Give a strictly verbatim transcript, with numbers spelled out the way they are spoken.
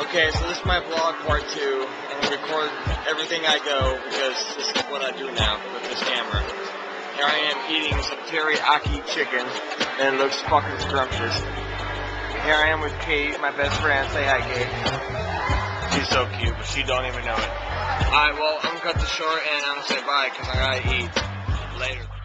Okay, so this is my vlog part two. I'm gonna record everything I go because this is what I do now with this camera. Here I am eating some teriyaki chicken, and it looks fucking scrumptious. Here I am with Kate, my best friend. Say hi, Kate. She's so cute, but she don't even know it. Alright, well, I'm gonna cut this short and I'm gonna say bye because I gotta eat later.